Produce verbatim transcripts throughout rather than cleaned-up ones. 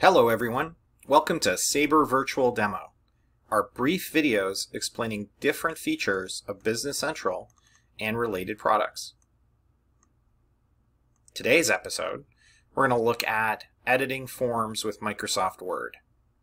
Hello everyone, welcome to Sabre Virtual Demo, our brief videos explaining different features of Business Central and related products. Today's episode, we're going to look at editing forms with Microsoft Word.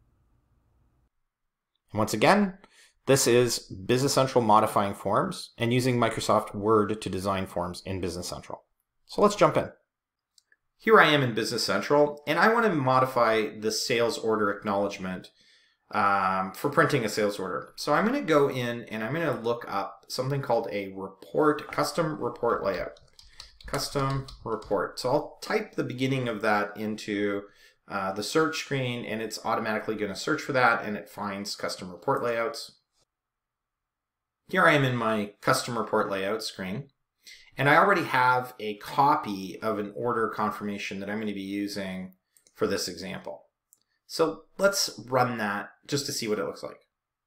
Once again, this is Business Central modifying forms and using Microsoft Word to design forms in Business Central. So let's jump in. Here I am in Business Central, and I want to modify the sales order acknowledgement um, for printing a sales order. So I'm going to go in and I'm going to look up something called a report, custom report layout. Custom report. So I'll type the beginning of that into uh, the search screen, and it's automatically going to search for that, and it finds custom report layouts. Here I am in my custom report layout screen. And I already have a copy of an order confirmation that I'm going to be using for this example. So let's run that just to see what it looks like.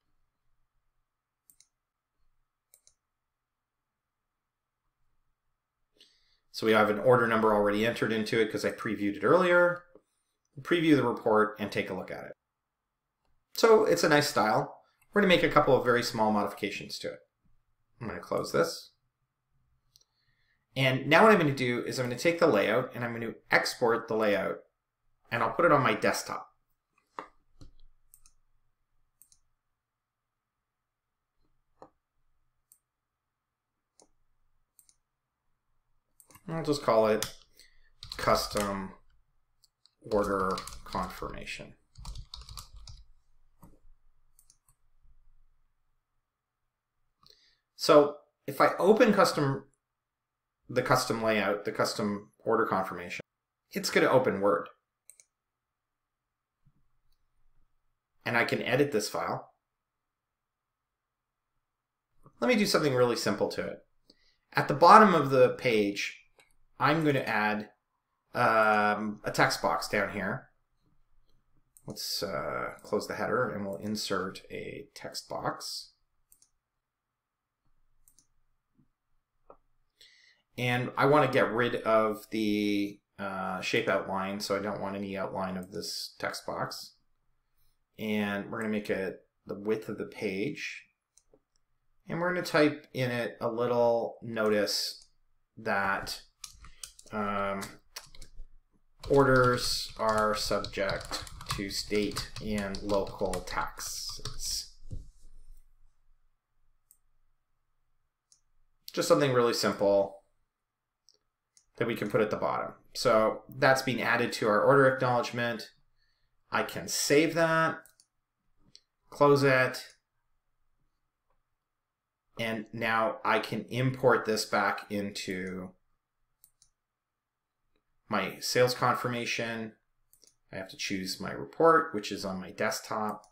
So we have an order number already entered into it because I previewed it earlier. Preview the report and take a look at it. So it's a nice style. We're going to make a couple of very small modifications to it. I'm going to close this. And now what I'm going to do is I'm going to take the layout and I'm going to export the layout, and I'll put it on my desktop. I'll just call it custom order confirmation. So if I open custom the custom layout, the custom order confirmation, it's going to open Word. And I can edit this file. Let me do something really simple to it. At the bottom of the page, I'm going to add um, a text box down here. Let's uh, close the header and we'll insert a text box. And I want to get rid of the uh, shape outline, so I don't want any outline of this text box. And we're going to make it the width of the page. And we're going to type in it a little notice that um, orders are subject to state and local taxes. Just something really simple that we can put at the bottom. So that's being added to our order acknowledgement. I can save that, close it, and now I can import this back into my sales confirmation. I have to choose my report, which is on my desktop,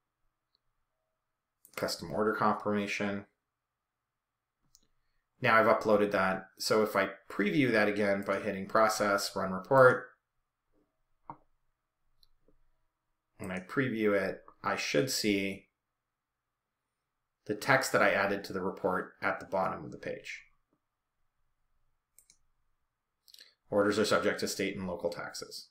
custom order confirmation. Now I've uploaded that, so if I preview that again by hitting Process, Run Report, and I preview it, I should see the text that I added to the report at the bottom of the page. Orders are subject to state and local taxes.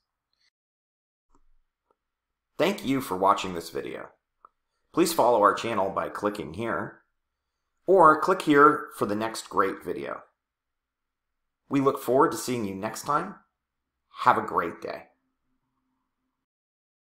Thank you for watching this video. Please follow our channel by clicking here, or click here for the next great video. We look forward to seeing you next time. Have a great day.